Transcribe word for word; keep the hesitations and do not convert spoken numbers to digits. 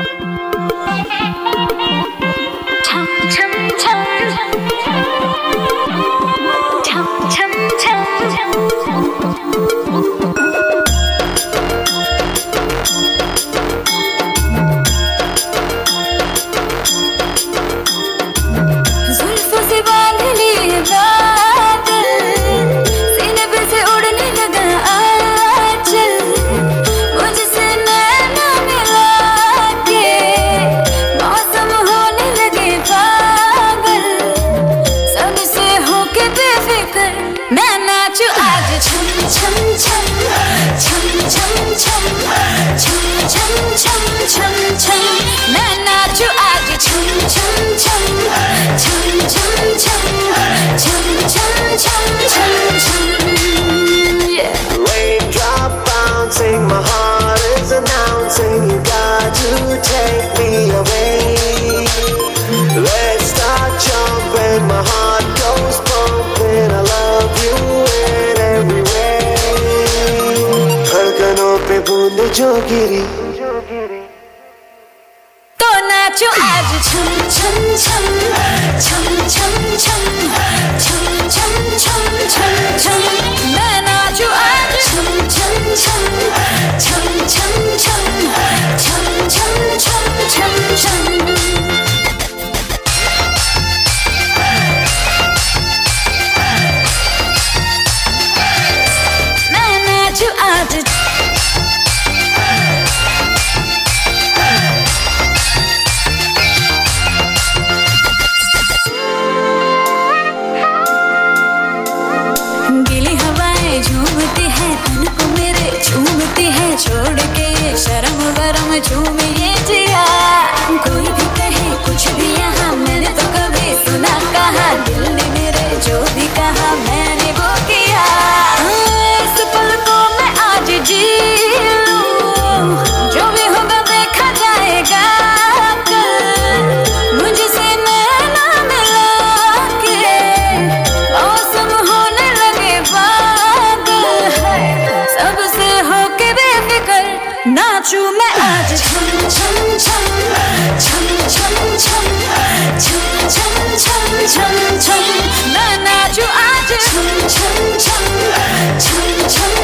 Raindrop bouncing, my heart is announcing, you got to take me away. Let's start jumping, my heart goes pumping, I love you in every way. धड़कनों पे बूंद जो गिरी तो नाचो आज छम छम छम छम छम छम छम छम छम छम छम मैं नाचो आज छम छम छम छम छम छम छम छम छम छम छम मैं नाचो आज झूमती है तन को मेरे झूमती है छोड़ के ये शर्म वरम झूमिए जिया कोई भी कहे कुछ भी यहाँ मैंने तो कभी सुना कहा दिल ने मेरे जो भी कहा मैंने वो किया इस पल को मैं आज जी लूं जो भी होगा देखा जाएगा कल मुझसे नैना मिला के मौसम होने लगे सबसे होके बेफिकर नाचूं मैं आज छम छम छम छम छम छम छम छम छम छम छम मैं नाचूं आज छम छम छम छम छम